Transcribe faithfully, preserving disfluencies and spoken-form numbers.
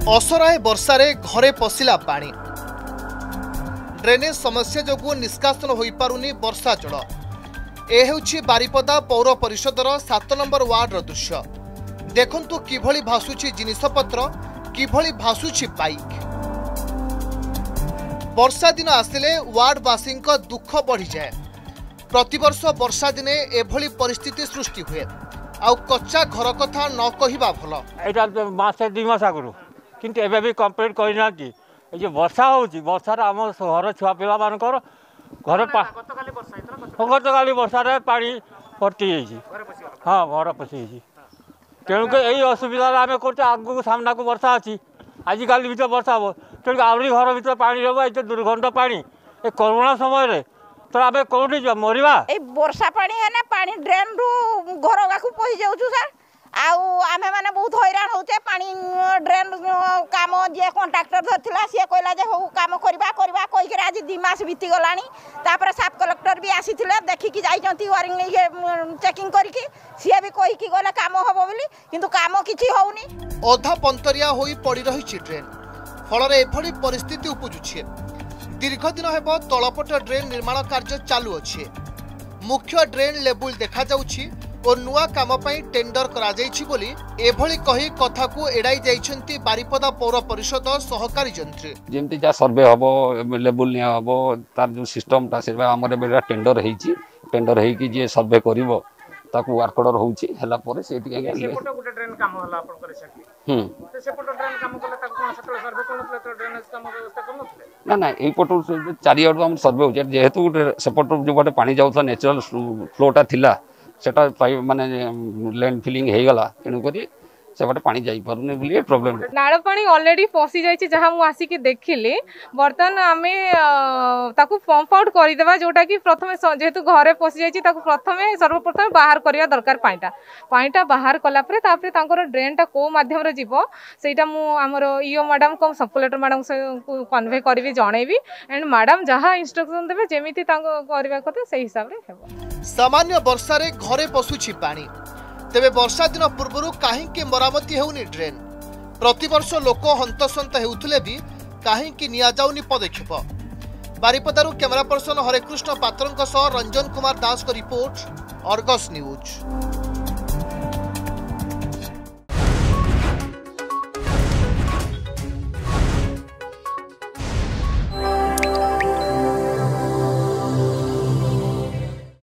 असराए वर्षारे घरे पशिला पानी ड्रेनेज समस्या जोगु निष्कासन हो पारुनी वर्षा जल। ए हेउछि बारिपदा पौर परिषदर सात नंबर वार्ड दृश्य। देखंतु किभଳି भासुछि जिनिसपत्र, किभଳି भासुछि बाइक। वर्षा दिन आसिले वार्डवासी दुख बढ़ी जाए। प्रतिवर्ष वर्षा दिने एभली परिस्थिति सृष्टि हुए। आउ कच्चा घर कथा न कहिबा भल। एटा मासे दि मास आगु किंतु एबे भी कंप्लीट करिना कि ए जे वर्षा होउची वर्षा रे हम घर छुआ पिला मानकर घर पा गतकाली वर्षा हेतला गतकाली वर्षा रे पानी भर्ती हेची। हां घर पसी हेची। तेणु के एई असुविधा आमे करते आगु सामना को वर्षा अछि। आज काली भीतर वर्षा हो तेणु आवरी घर भीतर पानी रहबो। एते दुर्गंध पानी ए कोरोना समय रे तो आमे कोठी जा मरिबा। ए वर्षा पानी है ना पानी ड्रेन रु घर गाकू पहि जाउछु सर। आउ आमे माने बहुत हैरान होते। पानी ड्रेन काम जे कॉन्ट्रैक्टर धरथिला से कहला जे हो काम करबा करबा कहि के आज दि मास बीती गलानी। तापर सब कलेक्टर भी आसीथिले देखि कि जाइचंती वारिंग नै चेकिंग करिकि से भी कहि कि गला काम होबो बोली किंतु काम किछि होउनी। ओधा पंतरिया होई पड़ी रही ड्रेन फल रे एभली परिस्थिति उपजुछि। दीर्घ दिन हेबो तळपट ड्रेन निर्माण कार्य चालू अछि। मुख्य ड्रेन लेवल देखा जाउछि और नुआ काम पई टेंडर करा जाइछि बोली एभली कहि कथा को एडाई जाइछंती बारिपदा पौर परिषद सहकारी जंत्री। जेमति जा सर्वे हबो लेवल निया हबो तार जो सिस्टम ता सेबा हमरे बेरा टेंडर हेछि। टेंडर हेइ कि जे सर्वे करिवो ताकू वर्क ऑर्डर होउछि हला परे सेठी के सेपट गुटे ड्रेन काम होला आपण करे सकी। हम तो सेपट ड्रेन काम कले ताकू कोन सतल सर्वे कोन तो ड्रेनेज काम व्यवस्था करनथले ना ना एई पटो चारि आडू हम सर्वे होछि जेहेतु सेपट जो बाटे पानी जाउथला नेचुरल फ्लोटा थिला सेटा माने लैंड फिलिंग हे गला तेणु करी सेपटे पानी जाई पारुने बोली प्रॉब्लम। नाड़ पानी ऑलरेडी फसी जाइछि जहां मु आसी के देखिले। बर्तन आमे ताकू पंप आउट करि देबा जोटा कि प्रथमे जेहेतु घरे फसी जाइछि ताकू प्रथमे सर्वप्रथम बाहर करिया दरकार। पानीटा पानीटा बाहर कला परे तापरे तांकर ड्रेनटा को माध्यम रे जीवो सेटा मु हमर ईओ मैडम को सप्लायर मैडम को कन्वे करबी जणैबी एंड मैडम जहां इंस्ट्रक्शन देबे जेमिति तांको करबा कथा सेही हिसाब रे हेबो। सामान्य वर्षा रे घरे पसुछि पानी तेबे वर्षा दिन पूर्व कहीं मरामती हेउनी ड्रेन। प्रतिवर्ष लोक हंतसंत हेउथले भी कहीं निया जाउनी पदक्षेप। बारिपदारु कैमरा पर्सन हरेकृष्ण पात्रंक सह रंजन कुमार दास को रिपोर्ट, अर्गस न्यूज।